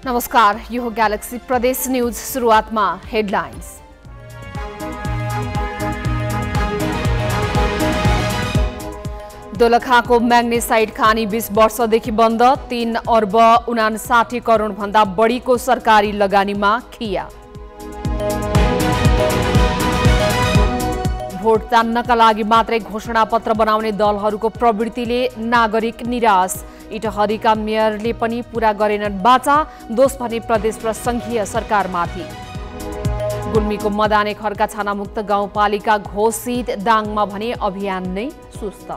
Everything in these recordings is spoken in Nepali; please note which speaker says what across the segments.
Speaker 1: नमस्कार, यो हो ग्यालेक्सी प्रदेश न्यूज। सुरुवातमा हेडलाइन्स। दोलखाको म्याग्नेसाइट खानी 20 वर्षदेखि बन्द। 3 अर्ब 59 करोड भन्दा बढीको सरकारी लगानीमा खिया। भोट तान्नका लागि मात्रै घोषणापत्र बनाउने दलहरूको प्रवृत्तिले नागरिक निराश। इटहरीका मेयरले पनि पूरा गरेनन् बाचा, दोष भने प्रदेश र संघीय सरकारमाथि। गुल्मीको मदाने खर्का छानामुक्त गाउँपालिका घोषित, दाङमा भने अभियान नै सुस्त।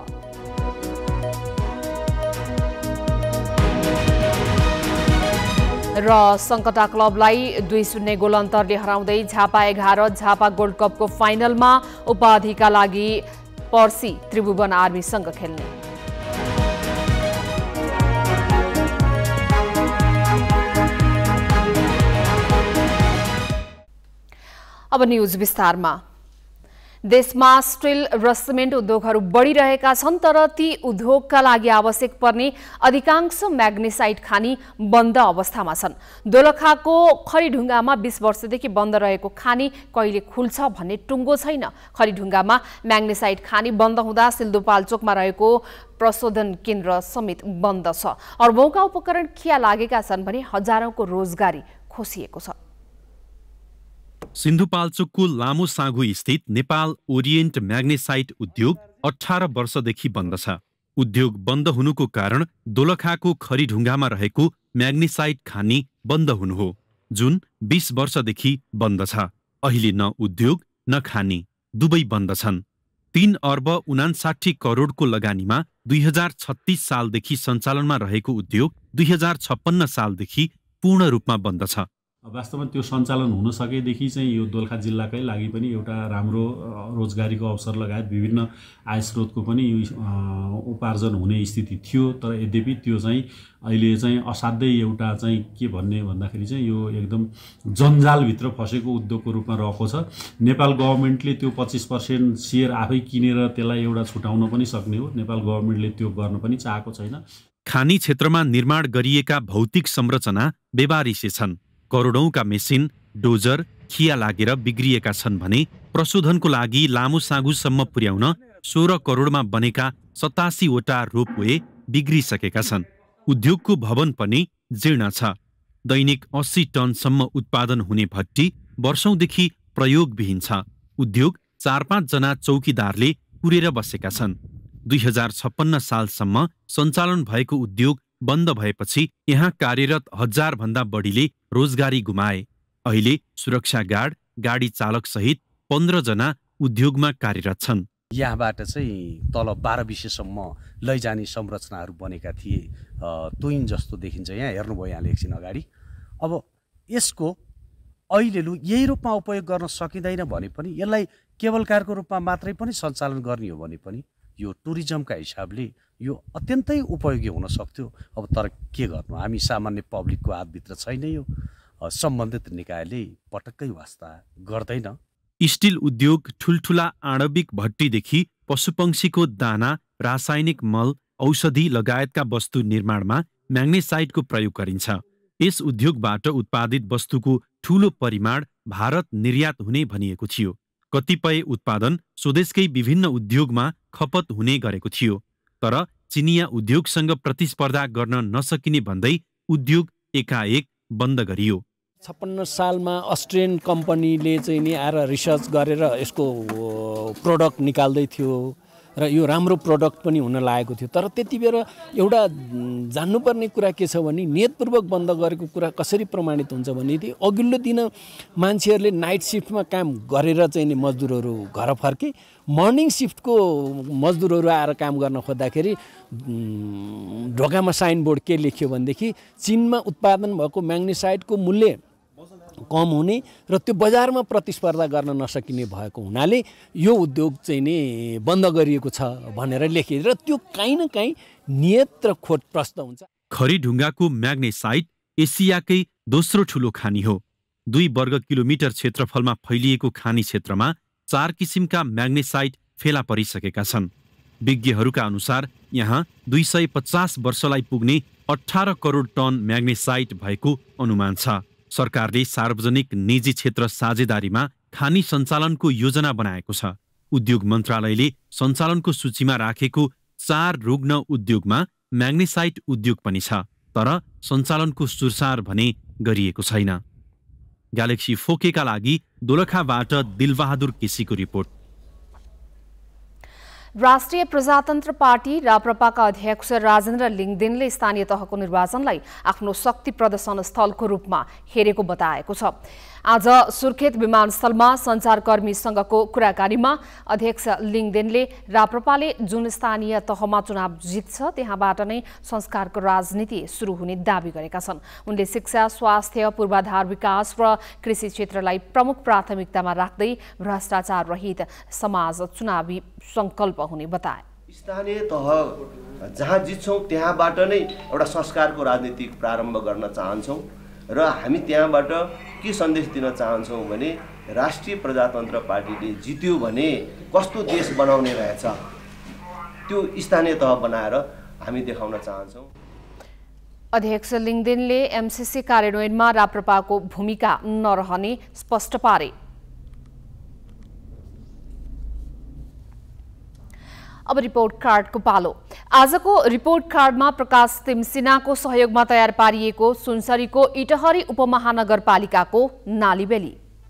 Speaker 1: र सङ्कटा क्लबलाई 2-0 गोल अन्तरले हराउँदै झापा 11 झापा गोल्ड कपको फाइनलमा उपाधिका लागि पर्सी त्रिभुवन आर्मीसँग खेल्ने। अब न्यूज विस्तारमा। देशमा स्टिल र सिमेन्ट उद्योगहरू बढिरहेका छन्, तर ती उद्योगका लागि आवश्यक पर्ने अधिकांश म्याग्नेसाइट खानी बन्द अवस्थामा छन्। दोलखाको खरीढुङ्गामा 20 वर्षदेखि बन्द रहेको खानी कहिले खुल्छ भन्ने टुङ्गो छैन। खरीढुङ्गामा म्याग्नेसाइट खानी बन्द हुँदा सिन्धुपाल्चोकमा रहेको प्रशोधन केन्द्र समेत बन्द छ। अर्बौंका उपकरण खिया लागेका छन् भने हजारौंको रोजगारी खोसिएको छ।
Speaker 2: सिन्धुपाल्चोकको लामो साँगु स्थित नेपाल ओरिएन्ट म्याग्नेसाइट उद्योग 18 वर्षदेखि बन्द छ। उद्योग बन्द हुनुको कारण दोलखाको खरीढुङ्गामा रहेको म्याग्नेसाइट खानी बन्द हुनु हो, जुन 20 वर्षदेखि बन्द छ। अहिले न उद्योग न खानी दुवै बन्द छन्। 3 अर्ब 59 करोडको लगानीमा 2036 सालदेखि सञ्चालनमा रहेको उद्योग 2056 सालदेखि पूर्ण रूपमा बन्द छ।
Speaker 3: वास्तवमा त्यो सञ्चालन हुन सकेदेखि चाहिँ यो दोलखा जिल्लाकै लागि पनि एउटा राम्रो रोजगारीको अवसर लगायत विभिन्न आय स्रोतको पनि उपार्जन हुने स्थिति थियो। तर यद्यपि त्यो चाहिँ अहिले चाहिँ असाध्यै एउटा चाहिँ के भन्ने भन्दाखेरि चाहिँ यो एकदम जन्जालभित्र फसेको उद्योगको रूपमा रहेको छ। नेपाल गभर्मेन्टले त्यो 25% सेयर आफै किनेर त्यसलाई एउटा छुटाउन पनि सक्ने हो। नेपाल गभर्मेन्टले त्यो गर्न पनि चाहेको छैन।
Speaker 2: खानी क्षेत्रमा निर्माण गरिएका भौतिक संरचना बेबारिसे छन्। करोडौंका मेसिन, डोजर खिया लागेर बिग्रिएका छन् भने प्रशोधनको लागि लामो साँगुसम्म पुर्याउन 16 करोडमा बनेका 87 वटा रोपवे बिग्रिसकेका छन्। उद्योगको भवन पनि जीर्ण छ। दैनिक 80 टनसम्म उत्पादन हुने भट्टी वर्षौंदेखि प्रयोगविहीन छ। उद्योग 4-5 जना चौकीदारले पुरेर बसेका छन्। 2056 सालसम्म सञ्चालन भएको उद्योग बन्द भएपछि यहाँ कार्यरत 1000 भन्दा बढीले रोजगारी गुमाए। अहिले सुरक्षा गार्ड, गाडी चालक सहित 15 जना उद्योगमा कार्यरत छन्।
Speaker 4: यहाँबाट चाहिँ तल 12-20सम्म लैजाने संरचनाहरू बनेका थिए। तुइन जस्तो देखिन्छ यहाँ, हेर्नुभयो यहाँले एकछिन अगाडि। अब यसको अहिले यही रूपमा उपयोग गर्न सकिँदैन भने पनि, यसलाई केबल कारको रूपमा मात्रै पनि सञ्चालन गर्ने हो भने पनि यो टुरिज्मका हिसाबले यो अत्यन्तै उपयोगी हुन सक्थ्यो। अब तर के गर्नु, हामी सामान्य पब्लिकको हातभित्र छैन। यो सम्बन्धित निकायले पटक्कै वास्ता गर्दैन।
Speaker 2: स्टिल उद्योग ठुल्ठुला आणविक भट्टीदेखि पशुपक्षीको दाना, रासायनिक मल, औषधि लगायतका वस्तु निर्माणमा म्याग्नेसाइटको प्रयोग गरिन्छ। यस उद्योगबाट उत्पादित वस्तुको ठूलो परिमाण भारत निर्यात हुने भनिएको थियो। कतिपय उत्पादन स्वदेशकै विभिन्न उद्योगमा खपत हुने गरेको थियो, तर चिनिया उद्योगसँग प्रतिस्पर्धा गर्न नसकिने भन्दै उद्योग एकाएक बन्द गरियो।
Speaker 5: 56 सालमा अस्ट्रियन कम्पनीले चाहिँ नि आएर रिसर्च गरेर यसको प्रोडक्ट निकाल्दै थियो र यो राम्रो प्रोडक्ट पनि हुन लागेको थियो। तर त्यति बेर एउटा जान्नुपर्ने कुरा के छ भने, नियतपूर्वक बन्द गरेको कुरा कसरी प्रमाणित हुन्छ भने, अघिल्लो दिन मान्छेहरूले नाइट सिफ्टमा काम गरेर चाहिँ नि मजदुरहरू घर फर्के, मर्निङ सिफ्टको मजदुरहरू आएर काम गर्न खोज्दाखेरि ढोकामा साइनबोर्ड के लेख्यो भनेदेखि चीनमा उत्पादन भएको म्याग्नेसाइटको मूल्य कम हुने र त्यो बजारमा प्रतिस्पर्धा गर्न नसकिने भएको हुनाले यो उद्योग चाहिँ नि बन्द गरिएको छ भनेर लेखे र त्यो काहीँ न काहीँ नियत र खोट प्रश्न हुन्छ।
Speaker 2: खरीढुङ्गाको म्याग्नेसाइट एसियाकै दोस्रो ठूलो खानी हो। 2 वर्ग किलोमिटर क्षेत्रफलमा फैलिएको खानी क्षेत्रमा 4 किसिमका म्याग्नेसाइट फेला परिसकेका छन्। विज्ञहरूका अनुसार यहाँ 250 वर्षलाई पुग्ने 18 करोड टन म्याग्नेसाइट भएको अनुमान छ। सरकारले सार्वजनिक निजी क्षेत्र साझेदारीमा खानी सञ्चालनको योजना बनाएको छ। उद्योग मन्त्रालयले सञ्चालनको सूचीमा राखेको 4 रुग्ण उद्योगमा म्याग्नेसाइट उद्योग पनि छ, तर सञ्चालनको सुरसार भने गरिएको छैन। ग्यालेक्सी 4K का लागि दोलखाबाट दिलबहादुर केसीको रिपोर्ट।
Speaker 1: राष्ट्रिय प्रजातन्त्र पार्टी राप्रपाका अध्यक्ष राजेन्द्र लिङदेनले स्थानीय तहको निर्वाचनलाई आफ्नो शक्ति प्रदर्शन स्थलको रूपमा हेरेको बताएको छ। आज सुर्खेत विमानस्थलमा सञ्चारकर्मीसँगको कुराकानीमा अध्यक्ष लिङदेनले राप्रपाले जुन स्थानीय तहमा चुनाव जित्छ त्यहाँबाट नै संस्कारको राजनीति सुरु हुने दावी गरेका छन्। उनले शिक्षा, स्वास्थ्य, पूर्वाधार विकास र कृषि क्षेत्रलाई प्रमुख प्राथमिकतामा राख्दै भ्रष्टाचार रहित समाज चुनावी संकल्प हुने बताए।
Speaker 6: स्थानीय तह जहाँ जित्छौँ त्यहाँबाट नै एउटा संस्कारको राजनीति प्रारम्भ गर्न चाहन्छौँ र हामी त्यहाँबाट के सन्देश दिन चाहन्छौँ भने राष्ट्रिय प्रजातन्त्र पार्टीले जित्यो भने कस्तो देश बनाउने रहेछ त्यो स्थानीय तह बनाएर हामी देखाउन चाहन्छौँ।
Speaker 1: अध्यक्ष लिङदेनले एमसीसी कार्यान्वयनमा राप्रपाको भूमिका नरहने स्पष्ट पारे। अब रिपोर्ट कार्डको पालो। आजको रिपोर्ट कार्डमा प्रकाश तिमसिनाको सहयोगमा तयार पारिएको सुनसरीको इटहरी उपमहानगरपालिकाको नालीबेली।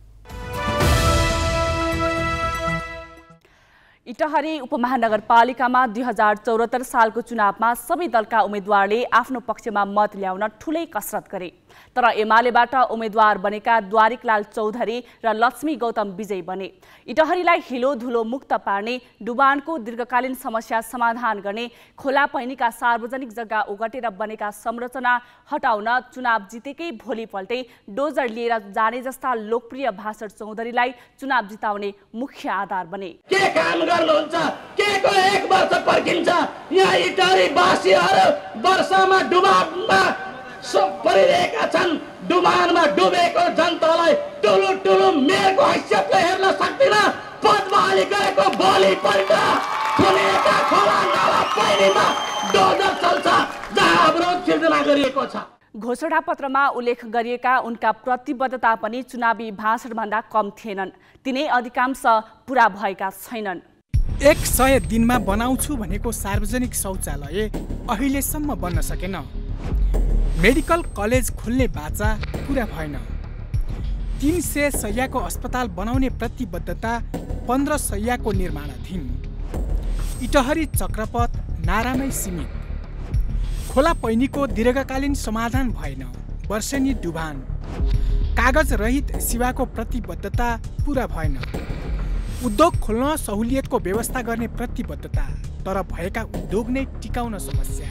Speaker 7: इटहरी उपमहानगरपालिकामा 2074 सालको चुनावमा सबै दलका उम्मेद्वारले आफ्नो पक्षमा मत ल्याउन ठूलै कसरत गरे, तर एमालेबाट उम्मेद्वार बनेका द्वारिकलाल चौधरी र लक्ष्मी गौतम विजयी बने। इटहरीलाई हिलो धुलो मुक्त पार्ने, डुबानको दीर्घकालीन समस्या समाधान गर्ने, खोला पैनीका सार्वजनिक जग्गा ओगटेर बनेका संरचना हटाउन चुनाव जितेकै भोलिपल्टै डोजर लिएर जाने जस्ता लोकप्रिय भाषण चौधरीलाई चुनाव जिताउने मुख्य आधार बने।
Speaker 8: के काम गर्नुहुन्छ? के को 1 वर्ष पर्खिन्छ? यहाँ इटहरी वासीहरू वर्षमा डुबानमा परिरहेका छन्। डुबानमा डुबेको जनतालाई ठुलो ठुलो मेयरको हैसियतले हेर्न सक्दिन। पदबहाली गरेको भोलिपल्ट खुलेका खोला नाला पैनीमा डोजर चल्छ जहाँ अवरोध सिर्जना गरिएको छ।
Speaker 7: घोषणापत्रमा उल्लेख गरिएका उनका प्रतिबद्धता पनि चुनावी भाषणभन्दा कम थिएनन्। तिनै अधिकांश पूरा भएका छैनन्।
Speaker 9: 100 दिनमा बनाउँछु भनेको सार्वजनिक शौचालय अहिलेसम्म बन्न सकेन। मेडिकल कलेज खोल्ने बाचा पूरा भएन। 300 शय्याको अस्पताल बनाउने प्रतिबद्धता 15 शय्याको निर्माणाधीन। इटहरी चक्रपथ नारामै सीमित। खोला पैनीको दीर्घकालीन समाधान भएन। वर्षेनी डुबान। कागज रहित सेवाको प्रतिबद्धता पूरा भएन। उद्योग खोल्न सहुलियतको व्यवस्था गर्ने प्रतिबद्धता, तर भएका उद्योग नै टिकाउन समस्या।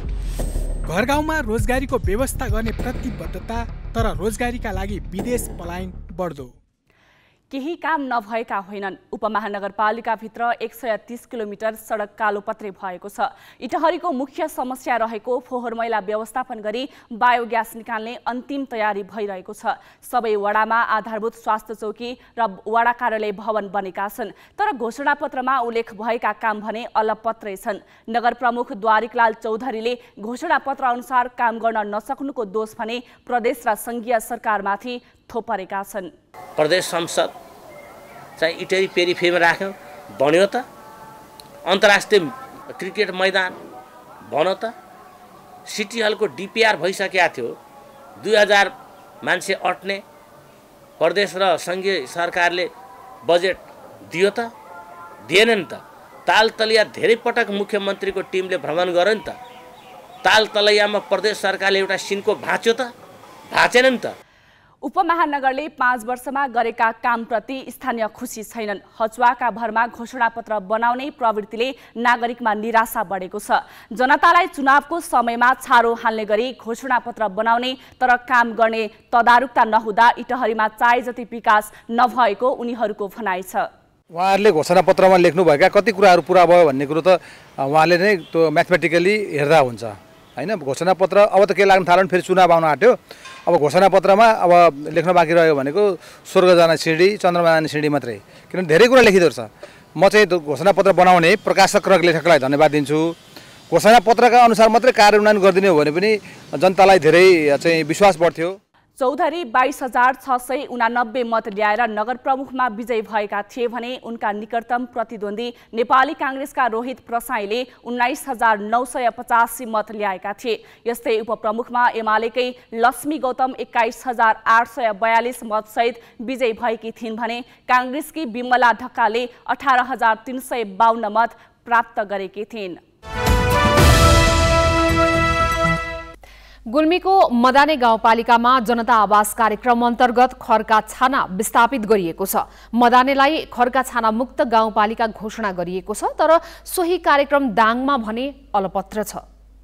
Speaker 9: घर गाउँमा रोजगारीको व्यवस्था गर्ने प्रतिबद्धता, तर रोजगारीका लागि विदेश पलायन बढ्दो।
Speaker 7: केही काम नभएका होइनन्। उपमहानगरपालिकाभित्र 130 किलोमिटर सडक कालोपत्रे भएको छ। इटहरीको मुख्य समस्या रहेको फोहोर मैला व्यवस्थापन गरी बायोग्यास निकाल्ने अन्तिम तयारी भइरहेको छ। सबै वडामा आधारभूत स्वास्थ्य चौकी र वडा कार्यालय भवन बनेका छन्, तर घोषणापत्रमा उल्लेख भएका काम भने अलपत्रै छन्। नगर प्रमुख द्वारिकलाल चौधरीले घोषणापत्र अनुसार काम गर्न नसक्नुको दोष भने प्रदेश र संघीय सरकारमाथि थोपरेका छन्।
Speaker 10: प्रदेश संसद चाहिँ इटहरी पेरिफेरीमा राख्यो भन्यो त, अन्तर्राष्ट्रिय क्रिकेट मैदान भन्यो त, सिटी हलको डिपिआर भइसकेको थियो, 2000 मान्छे अट्ने, प्रदेश र संघीय सरकारले बजेट दियो त, दिएन नि त। तालतलिया धेरै पटक मुख्यमन्त्रीको टिमले भ्रमण गर्यो नि त। तालतलैयामा प्रदेश सरकारले एउटा सिनको भाँच्यो त, भाँचेन नि त।
Speaker 7: उपमहानगरले 5 वर्षमा गरेका कामप्रति स्थानीय खुसी छैनन्। हचुवाका भरमा घोषणापत्र बनाउने प्रवृत्तिले नागरिकमा निराशा बढेको छ। जनतालाई चुनावको समयमा छारो हाल्ने गरी घोषणापत्र बनाउने, तर काम गर्ने तदारुकता नहुँदा इटहरीमा चाहे जति विकास नभएको उनीहरूको भनाइ छ।
Speaker 11: उहाँहरूले घोषणापत्रमा लेख्नुभएका कति कुराहरू पुरा भयो भन्ने कुरो त उहाँले नै त्यो म्याथमेटिकली हेर्दा हुन्छ हैन। घोषणापत्र अब त के लाग्न थाल्यो फेरि चुनाव आउन आँट्यो। अब घोषणापत्रमा अब लेख्न बाँकी रह्यो भनेको स्वर्ग जाने सिँढी, चन्द्रमा जाने सिँढी मात्रै, किनभने धेरै कुरा लेखिँदो रहेछ। म चाहिँ घोषणापत्र बनाउने प्रकाशक र लेखकलाई धन्यवाद दिन्छु। घोषणापत्रका अनुसार मात्रै कार्यान्वयन गरिदिने हो भने पनि जनतालाई धेरै चाहिँ विश्वास बढ्थ्यो।
Speaker 7: चौधरी 22,689 मत ल्याएर नगर प्रमुखमा विजयी भएका थिए भने उनका निकटतम प्रतिद्वन्दी नेपाली काङ्ग्रेसका रोहित प्रसाईले 19,985 मत ल्याएका थिए। यस्तै उपप्रमुखमा एमालेकै लक्ष्मी गौतम 21,842 मतसहित विजयी भएकी थिइन् भने काङ्ग्रेसकी बिमला ढकालले 18,352 मत प्राप्त गरेकी थिइन्।
Speaker 1: गुल्मीको मदाने गाउँपालिकामा जनता आवास कार्यक्रम अन्तर्गत खरका छाना विस्थापित गरिएको छ। मदानेलाई खरका छाना मुक्त गाउँपालिका घोषणा गरिएको छ, तर सोही कार्यक्रम दाङमा भने अलपत्र छ।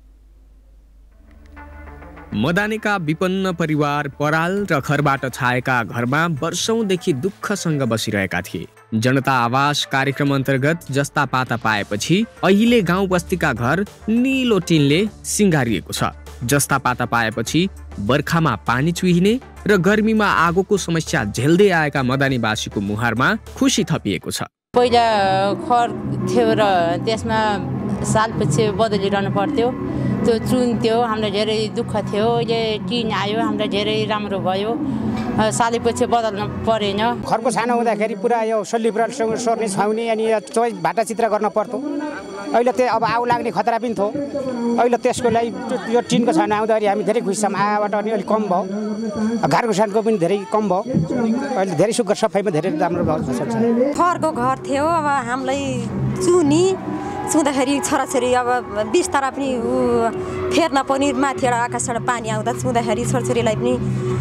Speaker 12: मदानेका विपन्न परिवार पराल र खरबाट छाएका घरमा वर्षौंदेखि दुःखसँग बसिरहेका थिए। जनता आवास कार्यक्रम अन्तर्गत जस्ता पाता पाएपछि अहिले गाउँ बस्तीका घर निलो टिनले सिंगारिएको छ। जस्ता पाता पाएपछि बर्खामा पानी चुहिने र गर्मीमा आगोको समस्या झेल्दै आएका मदानीवासीको मुहारमा खुसी थपिएको छ।
Speaker 13: पहिला खर थियो र त्यसमा सालपछि बदलिरहनु पर्थ्यो, त्यो चुन्थ्यो, हामीलाई धेरै दुःख थियो। अहिले टिन आयो, हामीलाई धेरै राम्रो भयो। सालैपछि बदल्नु परेन।
Speaker 14: खरको छानो हुँदाखेरि पुरा यो सल्लीसँग सर्ने छाउने अनि भाटा चित्र गर्न पर्थ्यो। अहिले त्यो अब आगो लाग्ने खतरा पनि थियो। अहिले त्यसको लागि यो टिनको छानो आउँदाखेरि हामी धेरै खुसी छौँ। आबाट अनि अलिक कम भयो, घरको सानको पनि धेरै कम भयो। अहिले धेरै सुख सफाइमा धेरै राम्रो भयो।
Speaker 15: खरको घर थियो, अब हामीलाई चुँदाखेरि छोराछोरी अब बिस्तारा पनि फेर्न पनि माथिबाट आकाशबाट पानी आउँदा चुँदाखेरि छोराछोरीलाई पनि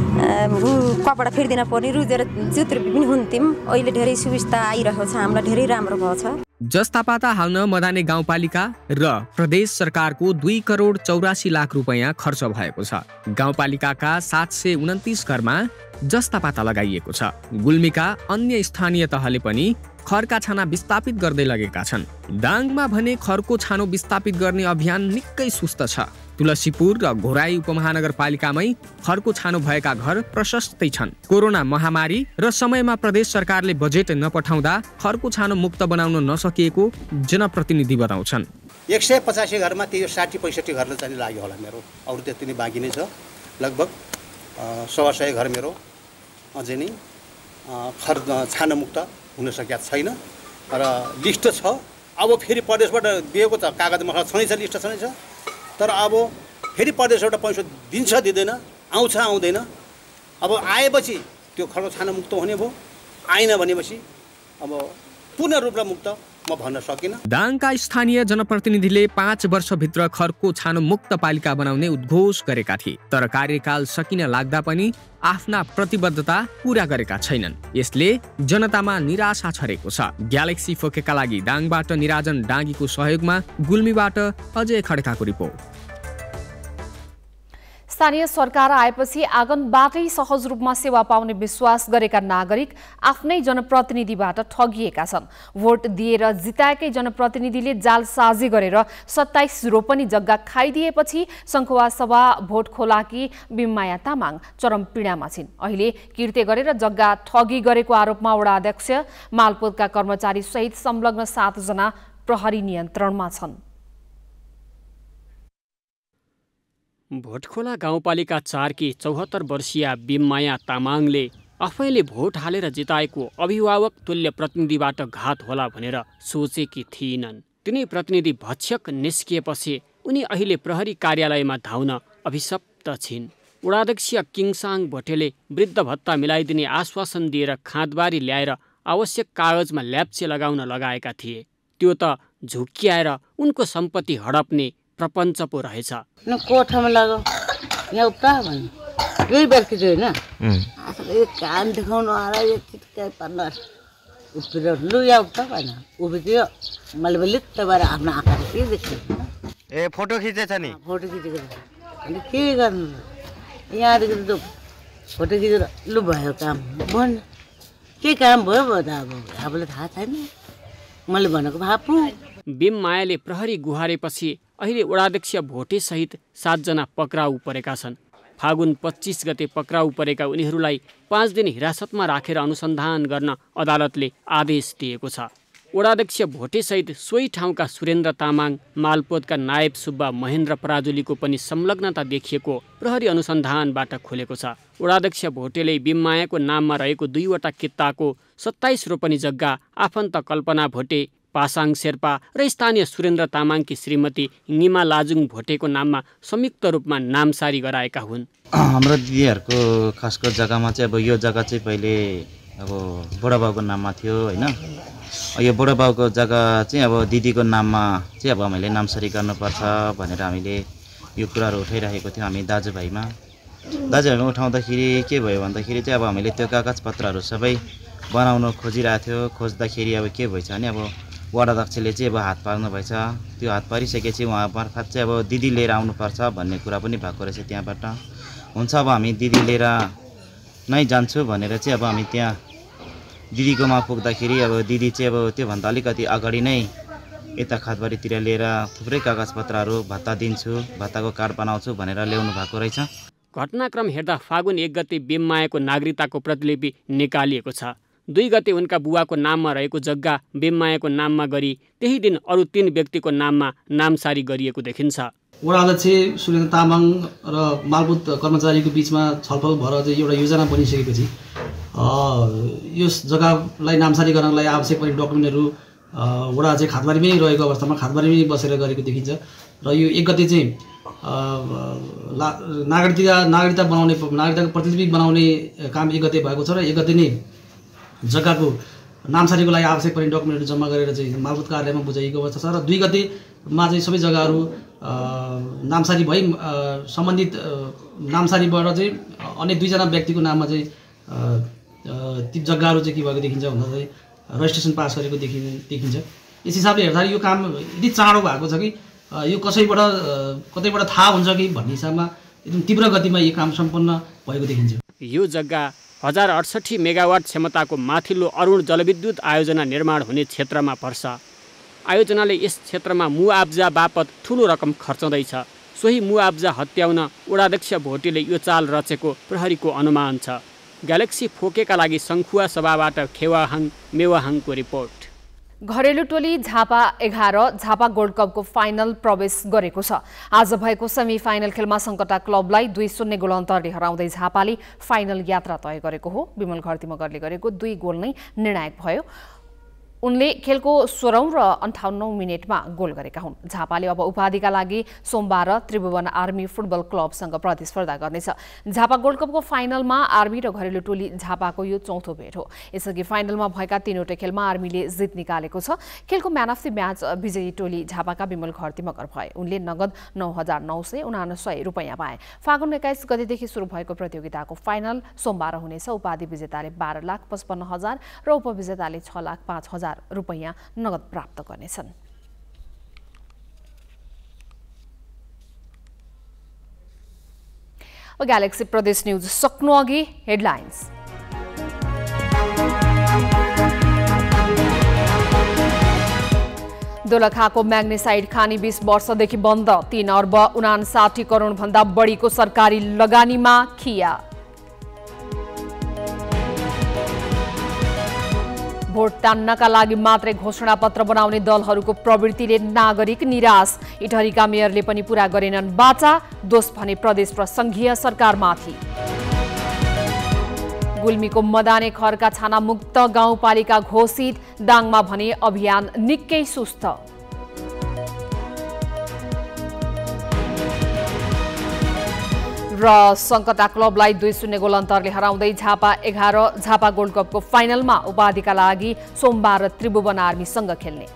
Speaker 15: कपडा फेरिदिन पर्ने, रुजेर जुत्रो पनि हुन्थ्यौँ। अहिले धेरै सुविस्ता आइरहेको छ, हामीलाई धेरै राम्रो भएको छ।
Speaker 12: जस्ता पाता हाल्न मदाने गाउँपालिका र प्रदेश सरकारको 2 करोड 84 लाख रुपैयाँ खर्च भएको छ। गाउँपालिकाका 729 घरमा जस्ता पाता लगाइएको छ। गुल्मीका अन्य स्थानीय तहले पनि खरका छाना विस्थापित गर्दै लगेका छन्। दाङमा भने खरको छानो विस्थापित गर्ने अभियान निकै सुस्त छ। तुलसीपुर र घोराई उपमहानगरपालिकामै खरको छानो भएका घर प्रशस्तै छन्। कोरोना महामारी र समयमा प्रदेश सरकारले बजेट नपठाउँदा खरको छानो मुक्त बनाउन नसकिएको जनप्रतिनिधि बताउँछन्।
Speaker 4: 185 घरमा त्यो 60-65 घरले चाहिँ लाग्यो होला मेरो, अरू त्यति नै बाँकी नै छ। लगभग 100 घर मेरो अझै नै खर छानो मुक्त हुन सकेका छैन र लिस्ट छ। अब फेरि प्रदेशबाट दिएको छ, कागजमा छँदैछ, लिस्ट छँदैछ, तर अब फेरि प्रदेशबाट पैसा दिन्छ दिँदैन, आउँछ आउँदैन। अब आएपछि त्यो खरको छानो मुक्त हुने भयो, आएन भनेपछि अब पूर्ण रूपमा मुक्त म भन्न सकिनँ।
Speaker 12: दाङका स्थानीय जनप्रतिनिधिले 5 वर्षभित्र खरको छानो मुक्त पालिका बनाउने उद्घोष गरेका थिए, तर कार्यकाल सकिन लाग्दा पनि आफ्ना प्रतिबद्धता पूरा गरेका छैनन्। यसले जनतामा निराशा छरेको छ। ग्यालेक्सी फोकेका लागि दाङबाट निराजन डाँगीको सहयोगमा गुल्मीबाट अजय खड्काको रिपोर्ट।
Speaker 1: स्थानीय सरकार आएपछि आँगनबाटै सहज रूपमा सेवा पाउने विश्वास गरेका नागरिक आफ्नै जनप्रतिनिधिबाट ठगिएका छन्। भोट दिएर जिताएकै जनप्रतिनिधिले जालसाजी गरेर 27 रोपनी जग्गा खाइदिएपछि सङ्खुवा सभा भोट खोलाकी बिममाया तामाङ चरम पीडामा छिन्। अहिले किर्ते गरेर जग्गा ठगी गरेको आरोपमा वडा अध्यक्ष मालपोतका कर्मचारी सहित संलग्न 7 जना प्रहरी नियन्त्रणमा छन्।
Speaker 16: भोटखोला गाउँपालिका 4 की 74 वर्षीय बिममाया तामाङले आफैले भोट हालेर जिताएको अभिभावक तुल्य प्रतिनिधिबाट घात होला भनेर सोचेकी थिइनन्। तिनै प्रतिनिधि भक्षक निस्किएपछि उनी अहिले प्रहरी कार्यालयमा धाउन अभिशप्त छिन्। वडाध्यक्ष किङसाङ भोटेले वृद्ध भत्ता मिलाइदिने आश्वासन दिएर खाँदबारी ल्याएर आवश्यक कागजमा ल्याप्चे लगाउन लगाएका थिए। त्यो त झुक्किआएर उनको सम्पत्ति हडप्ने प्रपञ्च पो रहेछ।
Speaker 17: कोठामा लगाऊ यहाँ उता भन्नु यही बेलकी चाहिँ होइन यो काम देखाउनु आएर यो चिटकाइ पार्न उभिएर लु यहाँ उता भएन उभिदियो। मैले लित्त भएर आफ्नो आँखाले के देख्छु
Speaker 18: ए फोटो खिचेछ नि,
Speaker 17: फोटो खिचेको अनि के गर्नु यहाँदेखि त फोटो खिचेर लु भयो काम भन्नु के काम भयो भयो त अब आफूलाई थाहा छैन, मैले भनेको भए पु।
Speaker 16: बिममायाले प्रहरी गुहारेपछि अहिले वडाध्यक्ष भोटे सहित 7 जना पक्राउ परेका छन्। फागुन 25 गते पक्राउ परेका उनीहरूलाई 5 दिन हिरासतमा राखेर अनुसन्धान गर्न अदालतले आदेश दिएको छ। वडाध्यक्ष भोटेसहित सोही ठाउँका सुरेन्द्र तामाङ, मालपोतका नायब सुब्बा महेन्द्र पराजुलीको पनि संलग्नता देखिएको प्रहरी अनुसन्धानबाट खुलेको छ। वडाध्यक्ष भोटेले बिममायाको नाममा रहेको 2वटा कित्ताको 27 रोपनी जग्गा आफन्त कल्पना भोटे, पासाङ शेर्पा र स्थानीय सुरेन्द्र तामाङकी श्रीमती निमा लाजुङ भोटेको नाममा संयुक्त रूपमा नामसारी गराएका हुन्।
Speaker 19: हाम्रो दिदीहरूको खासको जग्गामा चाहिँ अब यो जग्गा चाहिँ पहिले अब बुढाबाउको नाममा थियो होइन। यो बुढाबाउको जग्गा चाहिँ अब दिदीको नाममा चाहिँ अब हामीले नामसारी गर्नुपर्छ भनेर हामीले यो कुराहरू उठाइरहेको थियौँ हामी दाजुभाइमा उठाउँदाखेरि के भयो भन्दाखेरि चाहिँ अब हामीले त्यो कागजपत्रहरू सबै बनाउन खोजिरहेको थियो। खोज्दाखेरि अब के भएछ भने अब वडाध्यक्षले चाहिँ अब हात पार्नु भएछ। त्यो हात पारिसकेपछि उहाँ मार्फत चाहिँ अब दिदी लिएर आउनुपर्छ भन्ने कुरा पनि भएको रहेछ त्यहाँबाट। हुन्छ अब हामी दिदी लिएर नै जान्छु भनेर चाहिँ अब हामी त्यहाँ दिदीकोमा पुग्दाखेरि अब दिदी चाहिँ अब त्योभन्दा अलिकति अगाडि नै यता खातबारीतिर लिएर थुप्रै कागजपत्रहरू भत्ता दिन्छु, भत्ताको कार्ड बनाउँछु भनेर ल्याउनु भएको रहेछ।
Speaker 16: घटनाक्रम हेर्दा फागुन 1 गते बेममायाको नागरिकताको प्रतिलिपि निकालिएको छ। 2 गते उनका बुवाको नाममा रहेको जग्गा बेममायाको नाममा गरी त्यही दिन अरू 3 व्यक्तिको नाममा नामसारी गरिएको देखिन्छ।
Speaker 20: वडाध्यक्ष सुरेन्द्र तामाङ र मालपोत कर्मचारीको बिचमा छलफल भएर चाहिँ एउटा योजना बनिसकेपछि यस जग्गालाई नामसारी गर्नलाई आवश्यक पर्ने डकुमेन्टहरू वडा चाहिँ खातबारीमै रहेको अवस्थामा खातबारीमै बसेर गरेको देखिन्छ। र यो 1 गते चाहिँ नागरिकता नागरिकताको प्रतिलिपि बनाउने काम 1 गते भएको छ र 1 गते नै जग्गाको नामसारीको लागि आवश्यक पर्ने डकुमेन्टहरू जम्मा गरेर चाहिँ मालपोत कार्यालयमा बुझाइएको अवस्था छ। र 2 गतेमा चाहिँ सबै जग्गाहरू नामसारी भई सम्बन्धित नामसारीबाट चाहिँ अन्य 2 जना व्यक्तिको नाममा चाहिँ ती जग्गाहरू चाहिँ के भएको देखिन्छ भन्दा चाहिँ रजिस्ट्रेसन पास गरेको देखिन्छ। यस हिसाबले हेर्दाखेरि यो काम यति चाँडो भएको छ कि यो कतैबाट थाहा हुन्छ कि भन्ने हिसाबमा एकदम तीव्र गतिमा यो काम सम्पन्न भएको देखिन्छ।
Speaker 16: यो जग्गा 1068 मेगावाट क्षमताको माथिल्लो अरुण जलविद्युत आयोजना निर्माण हुने क्षेत्रमा पर्छ। आयोजनाले यस क्षेत्रमा मुआब्जा बापत ठूलो रकम खर्चाउँदैछ। सोही मुआब्जा हत्याउन वडाध्यक्ष भोटेले यो चाल रचेको प्रहरीको अनुमान छ। ग्यालेक्सी फोकेका लागि सङ्खुवा सभाबाट खेवाहाङ मेवाहाङको रिपोर्ट।
Speaker 1: घरेलु टोली झापा 11 झापा गोल्ड कपको फाइनल प्रवेश गरेको छ। आज भएको सेमी फाइनल खेलमा सङ्कटा क्लबलाई 2-0 गोल अन्तरले हराउँदै झापाले फाइनल यात्रा तय गरेको हो। विमल घरती मगरले गरेको 2 गोल नै निर्णायक भयो। उनले खेलको 16औं र 58औं मिनेटमा गोल गरेका हुन्। झापाले अब उपाधिका लागि सोमबार त्रिभुवन आर्मी फुटबल क्लबसँग प्रतिस्पर्धा गर्नेछ। झापा गोल्ड कपको फाइनलमा आर्मी र घरेलु टोली झापाको यो चौथो भेट हो। यसअघि फाइनलमा भएका 3वटै खेलमा आर्मीले जित निकालेको छ। खेलको म्यान अफ द म्याच विजयी टोली झापाका विमल घरती मगर भए। उनले नगद 9,979 रुपैयाँ पाए। फागुन 21 गतेदेखि सुरु भएको प्रतियोगिताको फाइनल सोमबार हुनेछ। उपाधि विजेताले 12,55,000 र उपविजेताले 6,05,000 रुपैयाँ नगद प्राप्त गर्नेछन्। ग्यालेक्सी प्रदेश न्यूज सक्नु अघि हेडलाइन्स। दोलखाको म्याग्नेसाइड खानी 20 वर्षदेखि बन्द। 3 अर्ब 59 करोड भन्दा बढीको सरकारी लगानीमा खिया। भोट तान्नका लागि मात्रै घोषणापत्र बनाउने दलहरूको प्रवृत्तिले नागरिक निराश। इटहरीका मेयरले पनि पूरा गरेनन् बाचा। दोष भने प्रदेश र संघीय सरकारमाथि। गुल्मीको मदाने खरका छाना मुक्त गाउँपालिका घोषित। दाङमा भने अभियान निकै सुस्त। र सङ्कटा क्लबलाई 2-0 गोल अन्तरले हराउँदै झापा 11 झापा गोल्ड कपको फाइनलमा उपाधिका लागि सोमबार त्रिभुवन आर्मीसँग खेल्ने।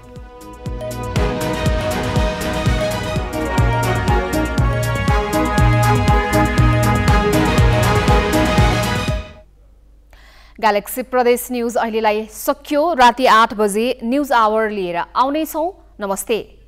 Speaker 1: ग्यालेक्सी प्रदेश न्यूज अहिलेलाई सकियो। राति 8 बजे न्यूज आवर लिएर आउनेछौँ। नमस्ते।